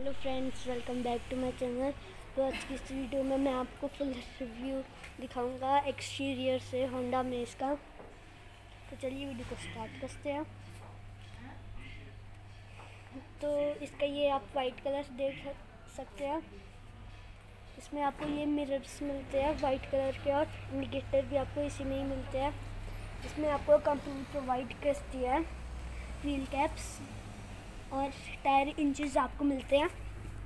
Hello friends, welcome back to my channel. तो आज की इस वीडियो में मैं आपको फुल रिव्यू दिखाऊंगा एक्सटीरियर से होंडा मेज का। तो चलिए वीडियो को स्टार्ट करते हैं। तो इसका ये आप वाइट कलर देख सकते हैं। इसमें आपको ये मिरर्स मिलते हैं वाइट कलर के और इंडिकेटर भी आपको इसी में ही मिलते हैं। इसमें आपको कंपनी प्रोवाइड करती है व्हील कैप्स और टायर इंचेस आपको मिलते हैं।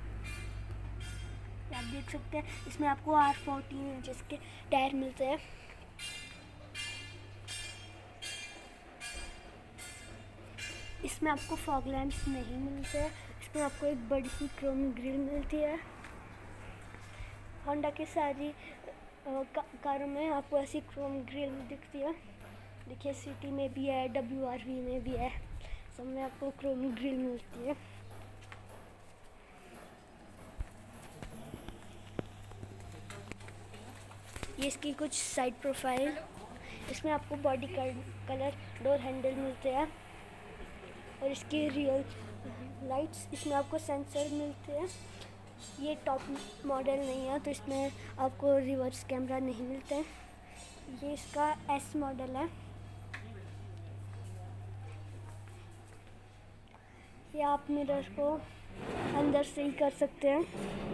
आप देख सकते हैं इसमें आपको R14 इंचेस के टायर मिलते हैं। इसमें आपको फॉग लैंप्स नहीं मिलते हैं। इसमें आपको एक बड़ी सी क्रोम ग्रिल मिलती है। होंडा की सारी कारों में आपको ऐसी क्रोम ग्रिल दिखती है। देखिए सिटी में भी है, WRV में भी है, सब में आपको क्रोम ग्रिल मिलती है। ये इसकी कुछ साइड प्रोफाइल। इसमें आपको बॉडी कलर डोर हैंडल मिलते हैं और इसकी रियल लाइट्स। इसमें आपको सेंसर मिलते हैं। ये टॉप मॉडल नहीं है तो इसमें आपको रिवर्स कैमरा नहीं मिलता है। ये इसका S मॉडल है। ये आप मिरर को अंदर से ही कर सकते हैं,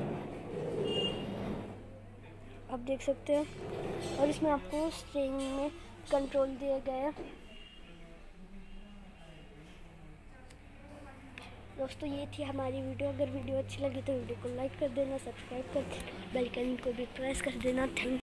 आप देख सकते हैं। और इसमें आपको स्टीयरिंग में कंट्रोल दिए गए हैं। दोस्तों ये थी हमारी वीडियो। अगर वीडियो अच्छी लगी तो वीडियो को लाइक कर देना, सब्सक्राइब कर देना, बेल आइकन को भी प्रेस कर देना। थैंक